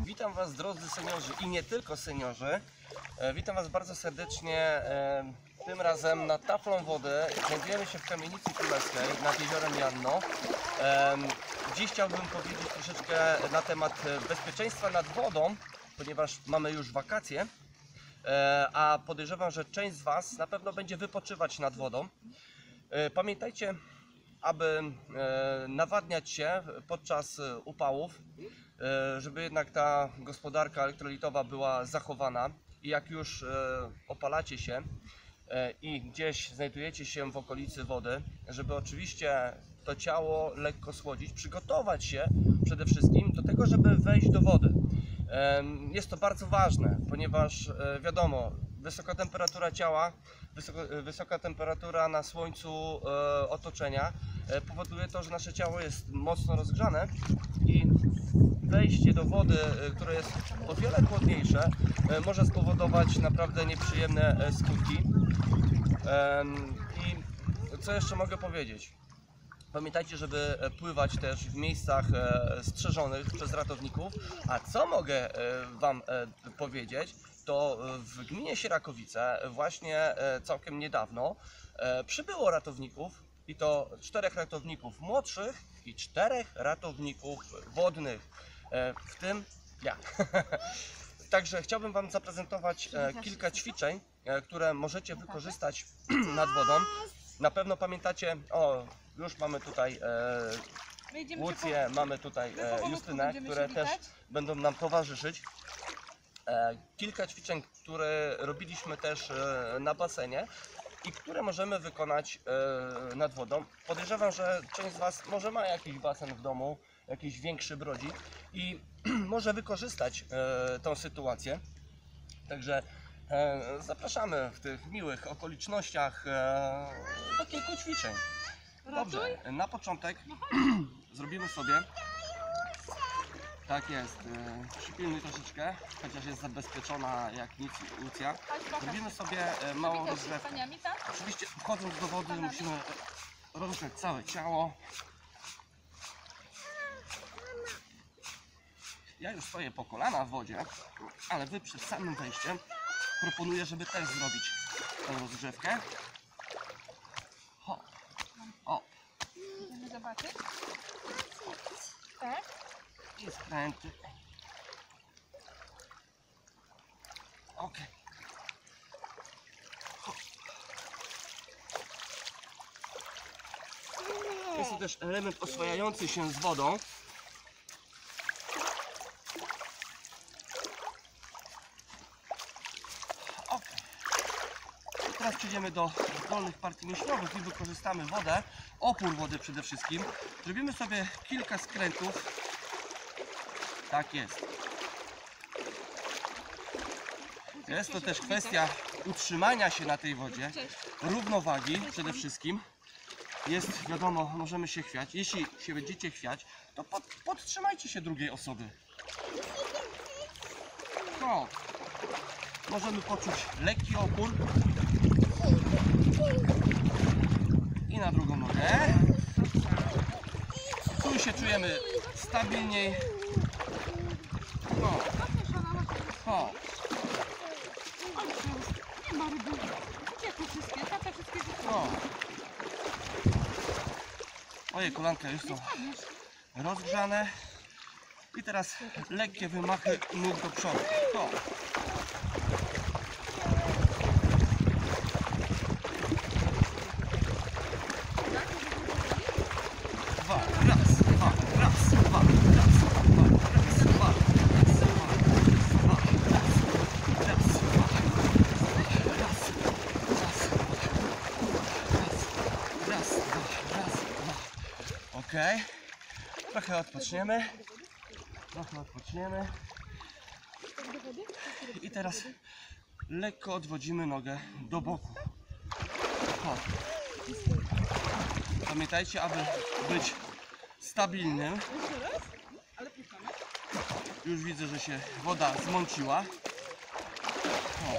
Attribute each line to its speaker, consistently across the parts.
Speaker 1: Witam Was, drodzy seniorzy i nie tylko seniorzy. Witam Was bardzo serdecznie. Tym razem nad taflą wody. Znajdujemy się w Kamienicy Królewskiej nad jeziorem Janno. Dziś chciałbym powiedzieć troszeczkę na temat bezpieczeństwa nad wodą, ponieważ mamy już wakacje, a podejrzewam, że część z Was na pewno będzie wypoczywać nad wodą. Pamiętajcie, aby nawadniać się podczas upałów, żeby jednak ta gospodarka elektrolitowa była zachowana. I jak już opalacie się i gdzieś znajdujecie się w okolicy wody, żeby oczywiście to ciało lekko schłodzić, przygotować się przede wszystkim do tego, żeby wejść do wody. Jest to bardzo ważne, ponieważ wiadomo, wysoka temperatura ciała, wysoka temperatura na słońcu otoczenia powoduje to, że nasze ciało jest mocno rozgrzane i wejście do wody, które jest o wiele chłodniejsze, może spowodować naprawdę nieprzyjemne skutki. I co jeszcze mogę powiedzieć? Pamiętajcie, żeby pływać też w miejscach strzeżonych przez ratowników. A co mogę Wam powiedzieć, to w gminie Sierakowice właśnie całkiem niedawno przybyło ratowników, i to 4 ratowników młodszych i 4 ratowników wodnych, w tym ja. Także chciałbym Wam zaprezentować kilka ćwiczeń, które możecie wykorzystać nad wodą. Na pewno pamiętacie, już mamy tutaj Łucję, mamy tutaj Justynę, które też będą nam towarzyszyć. Kilka ćwiczeń, które robiliśmy też na basenie i które możemy wykonać nad wodą. Podejrzewam, że część z Was może ma jakiś basen w domu, jakiś większy brodzik i może wykorzystać tą sytuację. Także zapraszamy w tych miłych okolicznościach do kilku ćwiczeń. Dobrze, na początek zrobimy sobie, tak jest, przypilnuj troszeczkę, chociaż jest zabezpieczona jak nic Lucja. Zrobimy sobie małą rozgrzewkę. Oczywiście wchodząc do wody musimy rozgrzać całe ciało. Ja już stoję po kolana w wodzie, ale Wy przed samym wejściem proponuję, żeby też zrobić tę rozgrzewkę. Hop, hop.
Speaker 2: Chcemy zobaczyć? Tak?
Speaker 1: I skręty. Ok. Jest to też element oswajający się z wodą. Ok. Teraz przejdziemy do dolnych partii mięśniowych i wykorzystamy wodę, opór wody przede wszystkim. Zrobimy sobie kilka skrętów. Tak jest. Jest to też kwestia utrzymania się na tej wodzie, równowagi przede wszystkim. Jest, wiadomo, możemy się chwiać. Jeśli się będziecie chwiać, to podtrzymajcie się drugiej osoby. No. Możemy poczuć lekki opór. I na drugą nogę. Tu się czujemy stabilniej. No. O.
Speaker 2: Nie ma ryby. Gdzie to wszystkie? Tata wszystkie
Speaker 1: O. Moje kolanka już są rozgrzane. I teraz lekkie wymachy nóg do przodu. O. Ok, trochę odpoczniemy, i teraz lekko odwodzimy nogę do boku. O. Pamiętajcie, aby być stabilnym. Już widzę, że się woda zmąciła. O.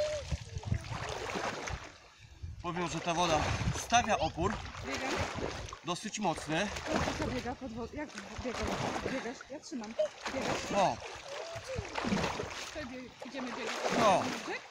Speaker 1: Powiem, że ta woda stawia opór dosyć mocny.
Speaker 2: Jak biega pod wodą? Jak biegasz? Ja trzymam. Biegasz?
Speaker 1: O,
Speaker 2: Wtedy idziemy biegać.
Speaker 1: O.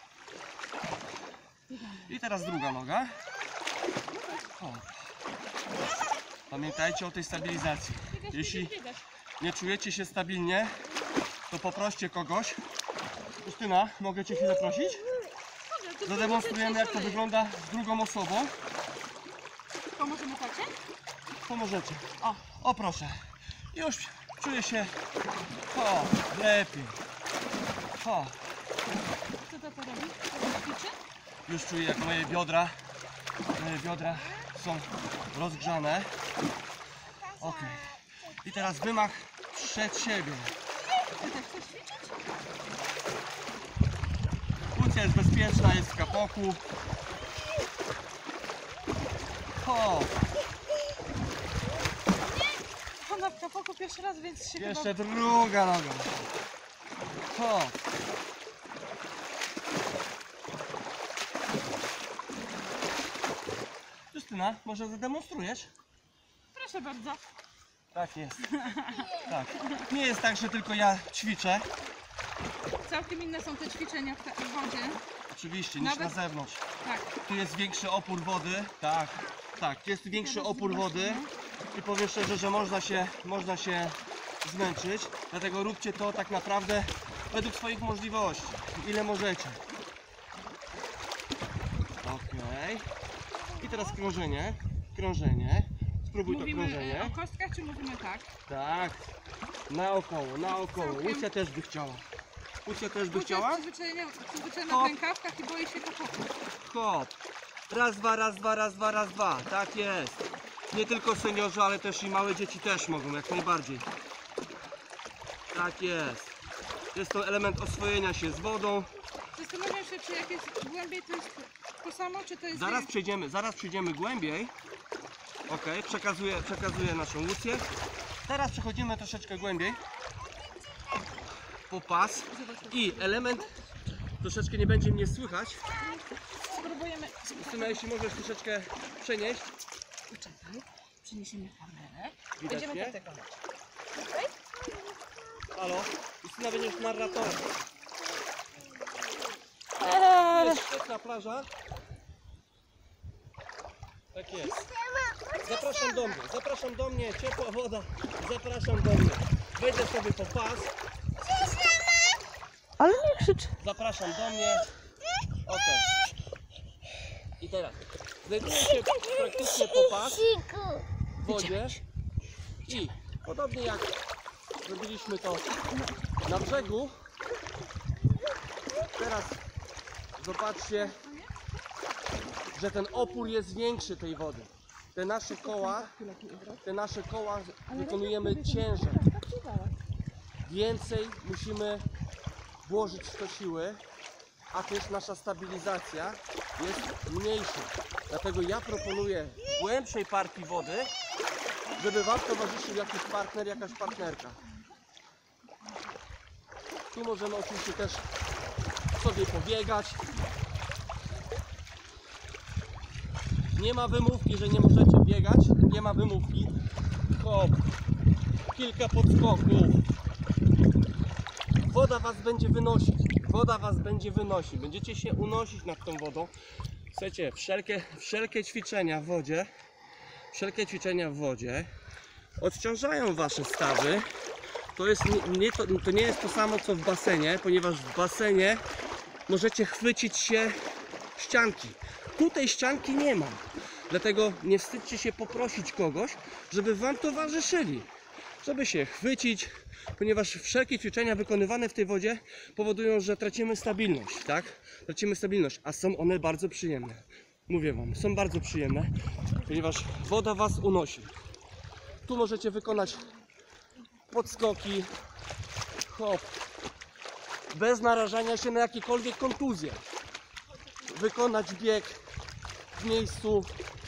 Speaker 1: I teraz druga noga. O. Pamiętajcie o tej stabilizacji. Jeśli nie czujecie się stabilnie, to poproście kogoś. Justyna, mogę Cię chwilę prosić? Zademonstrujemy, jak to wygląda z drugą osobą.
Speaker 2: Pomożemy tacie?
Speaker 1: Pomożecie. O proszę. Już czuję się lepiej. O,
Speaker 2: Co to robi? Ćwiczy?
Speaker 1: już czuję, jak moje biodra są rozgrzane. Ok. I teraz wymach przed siebie.
Speaker 2: Ty też chcesz ćwiczyć?
Speaker 1: Płucja jest bezpieczna, jest w kapoku. O,
Speaker 2: Ona w kapoku pierwszy raz, więc się
Speaker 1: jeszcze druga noga. O. Justyna, może zademonstrujesz?
Speaker 2: Proszę bardzo.
Speaker 1: Tak jest. Tak. Nie jest tak, że tylko ja ćwiczę.
Speaker 2: Całkiem inne są te ćwiczenia w wodzie.
Speaker 1: Oczywiście, niż na
Speaker 2: Nawet-
Speaker 1: zewnątrz.
Speaker 2: Tak.
Speaker 1: Tu jest większy opór wody. Tak, tak, jest większy opór wody. I powiem szczerze, że można się zmęczyć. Dlatego róbcie to tak naprawdę według swoich możliwości. Ile możecie. Okej. I teraz krążenie. Krążenie. Spróbuj to
Speaker 2: Mówimy
Speaker 1: krążenie.
Speaker 2: o kostkach, czy mówimy tak?
Speaker 1: Tak. Naokoło, naokoło.
Speaker 2: Całkiem.
Speaker 1: Łucja też by chciała. Łucja też by
Speaker 2: Łucja
Speaker 1: chciała?
Speaker 2: jest przyzwyczajona
Speaker 1: Hop.
Speaker 2: w rękawkach i boi się kapoku.
Speaker 1: Hop. Raz, dwa, raz, dwa, raz, dwa, raz, dwa. Tak jest. Nie tylko seniorzy, ale też i małe dzieci też mogą, jak najbardziej. Tak jest. Jest to element oswojenia się z wodą.
Speaker 2: Zastanawiam się, czy jak jest głębiej, to jest to samo, czy to jest...
Speaker 1: Zaraz przejdziemy głębiej. Ok, przekazuję naszą Łucję. Teraz przechodzimy troszeczkę głębiej. Po pas. I element, troszeczkę nie będzie mnie słychać.
Speaker 2: Spróbujemy.
Speaker 1: Justyna, jeśli możesz troszeczkę przenieść.
Speaker 2: Poczekaj, przyniesiemy kamerę.
Speaker 1: Widać
Speaker 2: Będziemy
Speaker 1: mnie?
Speaker 2: praktykować.
Speaker 1: Halo? Justyna, będziesz narratorem. Jest świetna plaża. Tak jest. Zapraszam do mnie, ciepła woda. Zapraszam do mnie. Wejdę sobie po pas.
Speaker 2: Ale nie krzycz.
Speaker 1: Zapraszam do mnie. Ok. I teraz znajduję się praktycznie po pas w wodzie. I podobnie jak zrobiliśmy to na brzegu, teraz zobaczcie, że ten opór jest większy tej wody. Te nasze koła wykonujemy ciężar. Więcej musimy włożyć w to siły, a też nasza stabilizacja jest mniejsza. Dlatego ja proponuję głębszej partii wody, żeby Wam towarzyszył jakiś partner, jakaś partnerka. Tu możemy oczywiście też sobie pobiegać. Nie ma wymówki, że nie możecie biegać. Nie ma wymówki. Hop. Kilka podskoków. Woda Was będzie wynosić. Woda Was będzie wynosić. Będziecie się unosić nad tą wodą. Słuchajcie, wszelkie ćwiczenia w wodzie odciążają Wasze stawy. To nie jest to samo co w basenie, ponieważ w basenie możecie chwycić się ścianki. Tutaj ścianki nie ma. Dlatego nie wstydźcie się poprosić kogoś, żeby Wam towarzyszyli. Żeby się chwycić, ponieważ wszelkie ćwiczenia wykonywane w tej wodzie powodują, że tracimy stabilność, tak? Tracimy stabilność, a są one bardzo przyjemne. Mówię Wam, są bardzo przyjemne, ponieważ woda Was unosi. Tu możecie wykonać podskoki, hop, bez narażania się na jakiekolwiek kontuzje. Wykonać bieg w miejscu.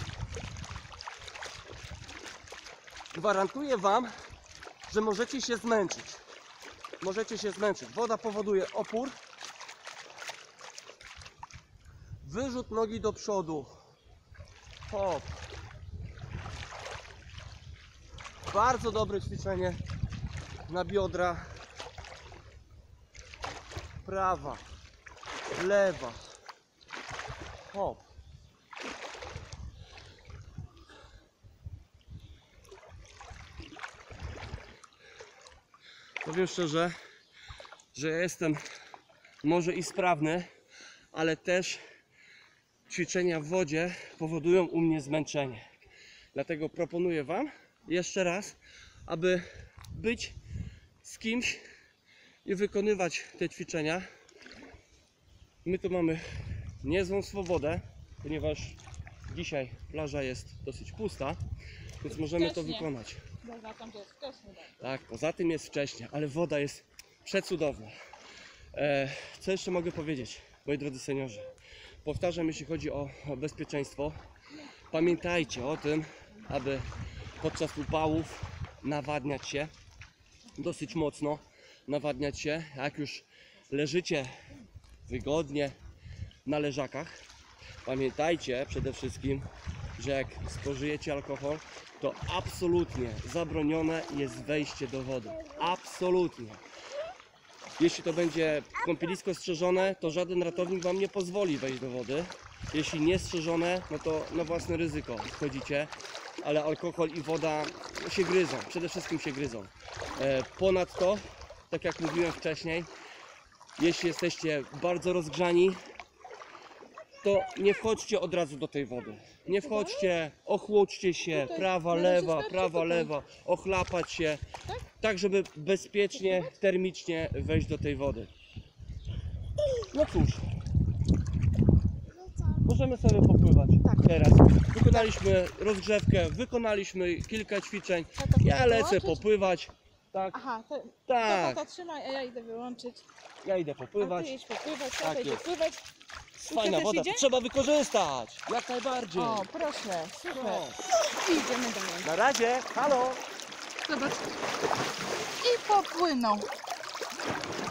Speaker 1: Gwarantuję Wam, że możecie się zmęczyć. Możecie się zmęczyć. Woda powoduje opór. Wyrzut nogi do przodu. Hop. Bardzo dobre ćwiczenie na biodra. prawa, lewa, hop. Powiem szczerze, że ja jestem może i sprawny, ale też ćwiczenia w wodzie powodują u mnie zmęczenie. Dlatego proponuję Wam jeszcze raz, aby być z kimś i wykonywać te ćwiczenia. My tu mamy niezłą swobodę, ponieważ dzisiaj plaża jest dosyć pusta, więc możemy to
Speaker 2: Wcześnie.
Speaker 1: wykonać.
Speaker 2: Dobra, tam to jest wcześniej.
Speaker 1: Tak, poza tym jest wcześnie, ale woda jest przecudowna. Co jeszcze mogę powiedzieć, moi drodzy seniorzy? Powtarzam, jeśli chodzi o bezpieczeństwo. Pamiętajcie o tym, aby podczas upałów nawadniać się dosyć mocno, nawadniać się, jak już leżycie wygodnie na leżakach. Pamiętajcie przede wszystkim, że jak spożyjecie alkohol, to absolutnie zabronione jest wejście do wody. Absolutnie. Jeśli to będzie kąpielisko strzeżone, to żaden ratownik Wam nie pozwoli wejść do wody. Jeśli nie strzeżone, no to na własne ryzyko wchodzicie, ale alkohol i woda się gryzą, przede wszystkim się gryzą. Ponadto, tak jak mówiłem wcześniej, jeśli jesteście bardzo rozgrzani, to nie wchodźcie od razu do tej wody. Nie wchodźcie, ochłodźcie się, prawa, lewa, ochlapać się, tak żeby bezpiecznie, termicznie wejść do tej wody. No cóż, możemy sobie popływać teraz. Wykonaliśmy rozgrzewkę, wykonaliśmy kilka ćwiczeń. Ja lecę popływać. Tak,
Speaker 2: Aha, to
Speaker 1: tak,
Speaker 2: tata trzymaj, a ja idę wyłączyć.
Speaker 1: ja idę
Speaker 2: A
Speaker 1: popływać.
Speaker 2: ty idź popływać,
Speaker 1: Tak
Speaker 2: tata idzie
Speaker 1: jest.
Speaker 2: pływać.
Speaker 1: Fajna
Speaker 2: też
Speaker 1: woda,
Speaker 2: idzie?
Speaker 1: to trzeba wykorzystać. Jak najbardziej.
Speaker 2: O, proszę, super.
Speaker 1: No.
Speaker 2: I idziemy dalej.
Speaker 1: Na razie, halo.
Speaker 2: Zobacz. I popłynął.